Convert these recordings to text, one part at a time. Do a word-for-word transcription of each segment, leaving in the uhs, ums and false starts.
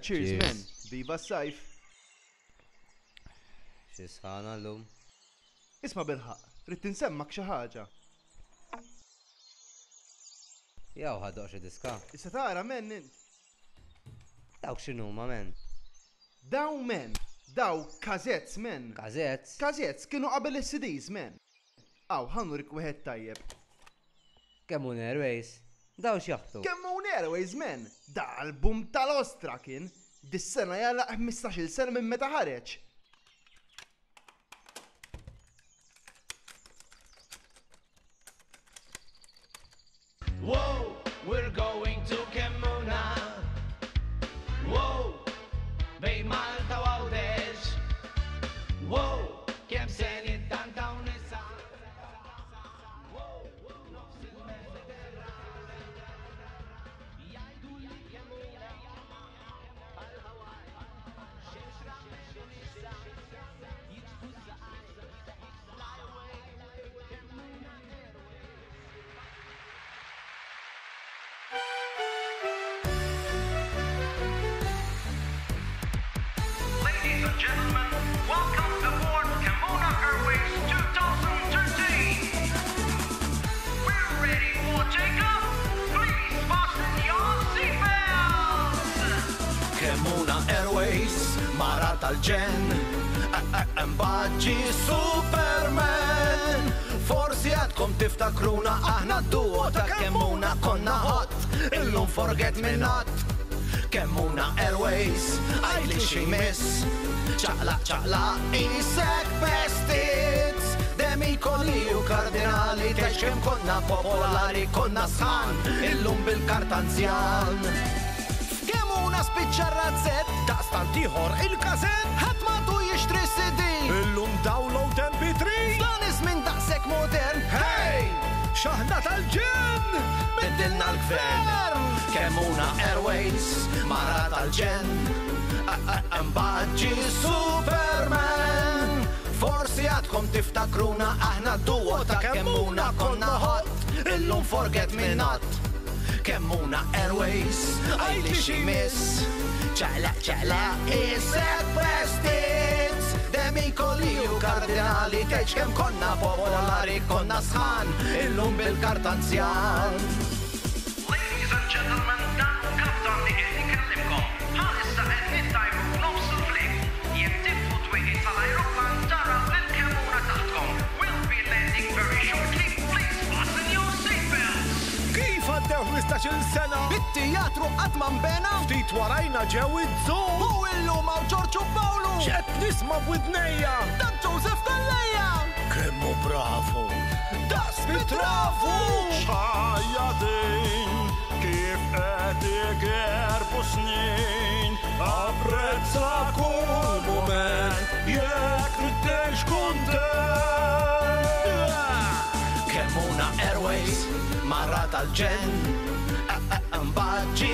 cheers men, viva s-sajf. Xisħana l-lum. Isma bilħaq, rrid tinsemmak xi ħaġa. Jaw ħadoq xi diska. Issa tara men int. Dawk x'inhuma men? Daw men, daw kazetz men. Kazetz? Kazetz kienu qabel is-C Ds men. Aw ħannurik wieħed tajjeb. Kemm hu Airways? Daw x'jaħtu? Kemm hu Airways men? Da album tal-Ostra kien. Dis-sena jala ħmistax-il sena minn meta ħareġ. Whoa, we're going to Kemmuna. Whoa, bej Malta u Għawdex. Whoa, kemm se nittanta u nisa. Ladies and gentlemen, welcome aboard Kemmuna Airways twenty thirteen. We're ready for takeoff. Please fasten your seatbelts. Kemmuna Airways, mara tal-ġen. Mbaġġi Superman. Forsi għadkom tiftakruna aħna d-duo ta' Kemmuna konna hot. Illum forget me not. Kemmuna Airways, għajli xi miss. ċaqlaq ċaqlaq isek bestits. Demikoli u kardinali tex kem konna popolari konna sħan. Illum bil-kartanzjan. Kemmuna spiċċa razzet, da' stantiħor il-kazet. ħatmatu jixtri C D. Illum download M P three. Dan iż-żmien daqshekk modern. Hey! Xaħna tal-ġen! Biddilna l-gvern. Kemmuna Airways, mara tal-ġen. Mbaġġi Superman. Forsi għadkom tiftakruna aħna d-duo ta' Kemmuna konna hot. Illum forget me not. Kemmuna Airways, għajli xi miss. ċaqlaq ċaqlaq isek bestits. Demikoli u kardinali teċ kem konna popolari konna sħan. Illum bil-kartanzjan. Ladies and gentlemen, dan u kaptan li qed nikellimkom. Ħalissa qed nittajbu f'nofs il-flik. Jekk tibħu twieqi tal-ajruplan tara lill-Kemmuna taħtkom. We'll be landing very shortly. Please fasten your seatbelts. Kif għaddew ħmistax-il sena? Bit-tijatru qatt ma nbena. Ftit warajna ġew iż-żum. U illum hawn Ġorġ u Pawlu. X'qed nisma' b'widnejja. Dak Joseph Tellejja. Kemmu bravu. Das bitrafu. X'ħajja din kif qed igerbu snin. Apprezza kull mument jekk tridx kuntent. Kemmuna Airways, marra tal-ġen. Mbaġġi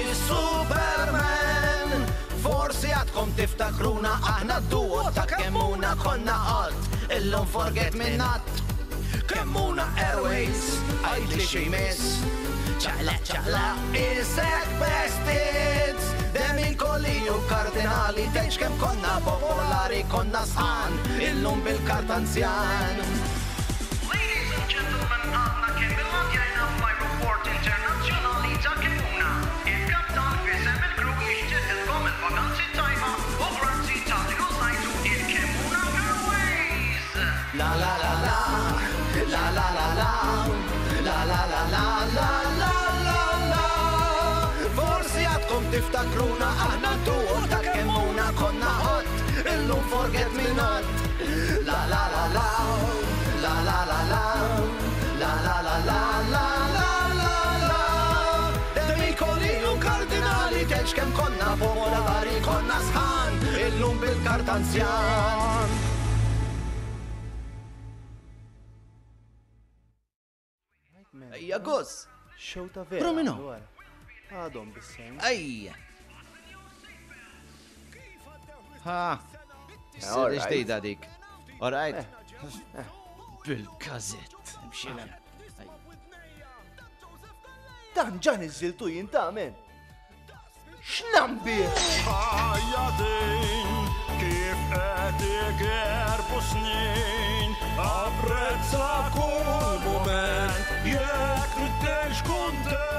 Superman. Forsi għadkom tiftakruna aħna d-duo ta' Kemmuna konna hot. Illum forget me not. Kemmuna Airways, għajli xi miss. ċaqlaq ċaqlaq isek bestits. Demikoli u kardinali teċ kem konna popolari konna sħan. Illum bil-kartanzjan. Ladies and gentlemen, għadna kemm il-landjajna fl-aeroport internazzjonali ta' Kemmuna. Il-kaptan fisem il-kru jixtieqilkom il-vakanzi tajba u grazzi tal-li użajtu il-Kemmuna Airways. La la la la, la la la la, la la la la la la la la. Forsi għadkom tiftakruna aħna d-duo ta' Kemmuna konna hot. Illum forget me not. La la la la, la la la la, la la la la la la la la. Demikoli u kardinali teċ kem konna popolari konna sħan. Illum bil-kartanzjan. Ejja Gus! Show ta' vera. Romino. allura. Għadhom bis-sens. Ejja! Ha! S-sedi alright. ġdida dik. Alright? Bil-kazett. Mxina. Dan ġan iżiltu jintamen. X'nambi! erbu snin, apprezza kull moment, jekk triddex kuntent.